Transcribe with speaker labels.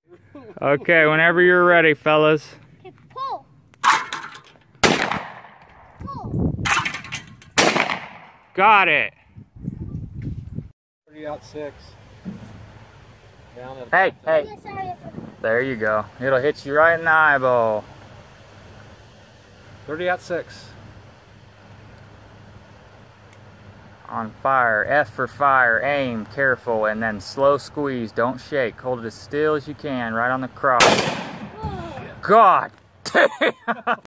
Speaker 1: Okay, whenever you're ready, fellas.
Speaker 2: Okay, pull.
Speaker 1: Got it.
Speaker 3: 30-06. Down at
Speaker 1: Hey, hey.
Speaker 2: Yeah, sorry.
Speaker 1: There you go. It'll hit you right in the eyeball.
Speaker 3: 30-06.
Speaker 1: On fire. F for fire. Aim. Careful. And then slow squeeze. Don't shake. Hold it as still as you can. Right on the cross. God damn.